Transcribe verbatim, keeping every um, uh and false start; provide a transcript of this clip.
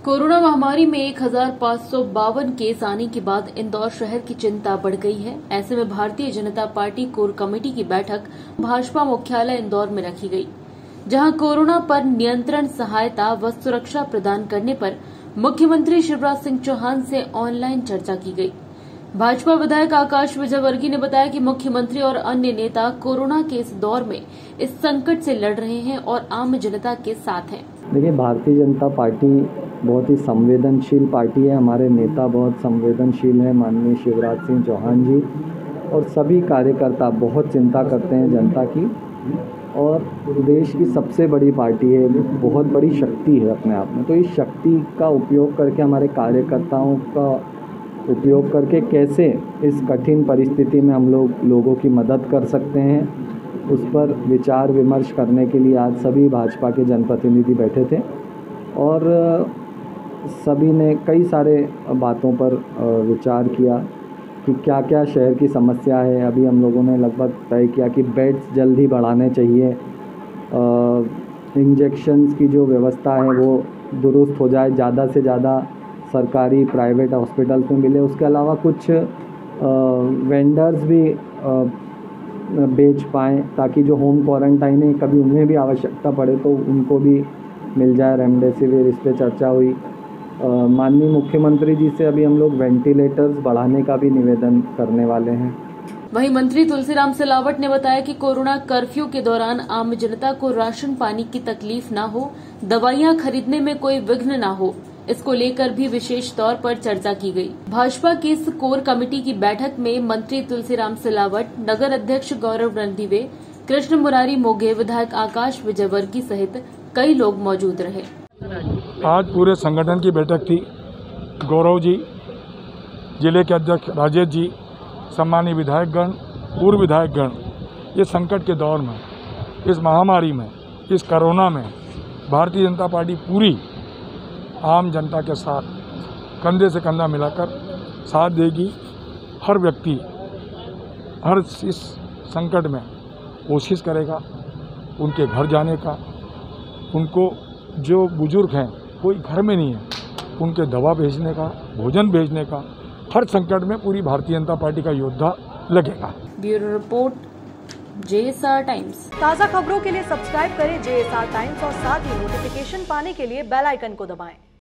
Corona महामारी में एक हजार पाँच सौ बावन केस आने के बाद इंदौर शहर की चिंता बढ़ गई है। ऐसे में Bharatiya Janata party core committee की बैठक भाजपा मुख्यालय इंदौर में रखी गई, जहां कोरोना पर नियंत्रण, सहायता व सुरक्षा प्रदान करने पर मुख्यमंत्री शिवराज सिंह चौहान से ऑनलाइन चर्चा की गई। भाजपा विधायक आकाश विजयवर्गीय ने बताया कि मुख्यमंत्री और अन्य नेता कोरोना के इस दौर में इस संकट से लड़ रहे हैं और आम जनता के साथ हैं। देखिए, भारतीय जनता पार्टी बहुत ही संवेदनशील पार्टी है। हमारे नेता बहुत संवेदनशील हैं, माननीय शिवराज सिंह चौहान जी, और सभी कार्यकर्ता बहुत चिंता करते हैं जनता की, और देश की सबसे बड़ी पार्टी है, बहुत बड़ी शक्ति है अपने आप में। तो इस शक्ति का उपयोग करके, हमारे कार्यकर्ताओं का उपयोग करके कैसे इस कठिन परिस्थिति में हम लोग लोगों की मदद कर सकते हैं, उस पर विचार विमर्श करने के लिए आज सभी भाजपा के जनप्रतिनिधि बैठे थे, और सभी ने कई सारे बातों पर विचार किया कि क्या क्या शहर की समस्या है। अभी हम लोगों ने लगभग तय किया कि बेड्स जल्द ही बढ़ाने चाहिए, इंजेक्शन्स की जो व्यवस्था है वो दुरुस्त हो जाए, ज़्यादा से ज़्यादा सरकारी प्राइवेट हॉस्पिटल्स में मिले। उसके अलावा कुछ वेंडर्स भी आ, बेच पाएँ, ताकि जो होम क्वारंटाइन है कभी उन्हें भी आवश्यकता पड़े तो उनको भी मिल जाए रेमडेसिविर। इस पर चर्चा हुई। माननीय मुख्यमंत्री जी से अभी हम लोग वेंटिलेटर्स बढ़ाने का भी निवेदन करने वाले हैं। वहीं मंत्री तुलसीराम सिलावट ने बताया कि कोरोना कर्फ्यू के दौरान आम जनता को राशन पानी की तकलीफ न हो, दवाइयां खरीदने में कोई विघ्न न हो, इसको लेकर भी विशेष तौर पर चर्चा की गई। भाजपा की इस कोर कमेटी की बैठक में मंत्री तुलसीराम सिलावट, नगर अध्यक्ष गौरव रणदीवे, कृष्ण मुरारी मोघे, विधायक आकाश विजयवर्गीय सहित कई लोग मौजूद रहे। आज पूरे संगठन की बैठक थी। गौरव जी, जिले के अध्यक्ष राजेश जी, सम्मानीय विधायकगण, पूर्व विधायकगण, ये संकट के दौर में, इस महामारी में, इस कोरोना में भारतीय जनता पार्टी पूरी आम जनता के साथ कंधे से कंधा मिलाकर साथ देगी। हर व्यक्ति हर इस संकट में कोशिश करेगा उनके घर जाने का, उनको जो बुजुर्ग हैं कोई घर में नहीं है उनके दवा भेजने का, भोजन भेजने का, हर संकट में पूरी भारतीय जनता पार्टी का योद्धा लगेगा। Bureau report, JSR times. ताज़ा खबरों के लिए सब्सक्राइब करें जेएसआर टाइम्स और साथ ही नोटिफिकेशन पाने के लिए बेल आइकन को दबाएं।